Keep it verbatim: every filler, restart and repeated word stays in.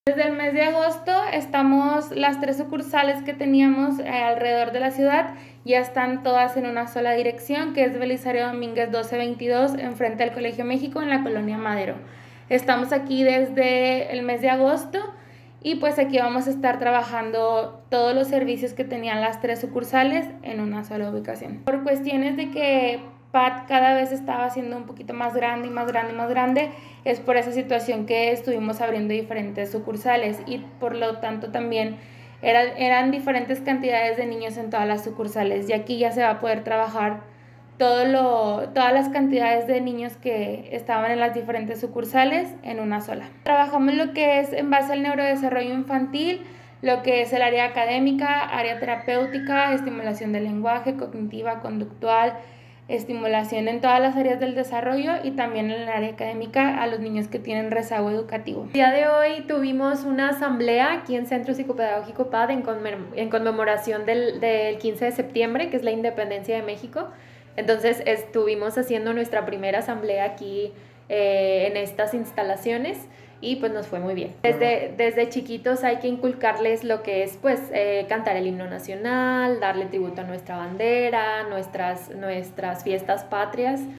Desde el mes de agosto estamos, las tres sucursales que teníamos eh, alrededor de la ciudad ya están todas en una sola dirección, que es Belisario Domínguez doce veintidós, enfrente al Colegio México, en la colonia Madero. Estamos aquí desde el mes de agosto y pues aquí vamos a estar trabajando todos los servicios que tenían las tres sucursales en una sola ubicación. Por cuestiones de que P A T cada vez estaba siendo un poquito más grande y más grande y más grande, es por esa situación que estuvimos abriendo diferentes sucursales y por lo tanto también eran, eran diferentes cantidades de niños en todas las sucursales, y aquí ya se va a poder trabajar todo lo, todas las cantidades de niños que estaban en las diferentes sucursales en una sola. Trabajamos lo que es en base al neurodesarrollo infantil, lo que es el área académica, área terapéutica, estimulación del lenguaje, cognitiva, conductual, estimulación en todas las áreas del desarrollo y también en el área académica a los niños que tienen rezago educativo. El día de hoy tuvimos una asamblea aquí en Centro Psicopedagógico P A D en conmemoración del, del quince de septiembre, que es la independencia de México. Entonces estuvimos haciendo nuestra primera asamblea aquí eh, en estas instalaciones y pues nos fue muy bien. Desde, desde chiquitos hay que inculcarles lo que es pues eh, cantar el himno nacional, darle tributo a nuestra bandera, nuestras, nuestras fiestas patrias.